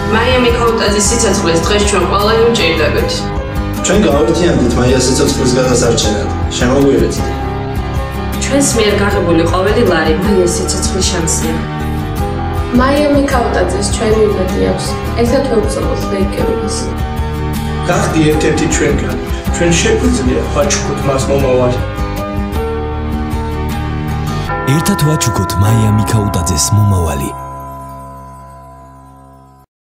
Maia Mikautadze სიცოცხლის დღეს ჩვენ ყველანი ვჭირდებით. ჩვენ გავერთიანდით მაიას სიცოცხლის გადასარჩენად. შემოგვიერთდით. ჩვენს მიერ გაღებული ყოველი ლარი მაიას სიცოცხლის შანსია. Maia Mikautadzes ჩვენი იმედი აქვს. ერთად ვებრძოლოთ ლეიკემიას. გახდი ერთ-ერთი ჩვენგანი. ჩვენ შეგვიძლია ვაჩუქოთ მას მომავალი. ერთად ვაჩუქოთ მაია მიქაუტაძეს მომავალი.